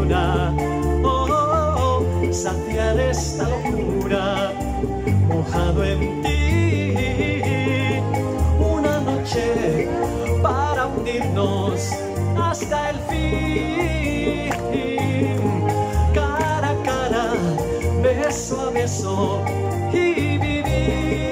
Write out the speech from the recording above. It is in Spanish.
luna, saciar esta locura, mojado en ti. Una noche para hundirnos hasta el fin, cara a cara, beso a beso y vivir.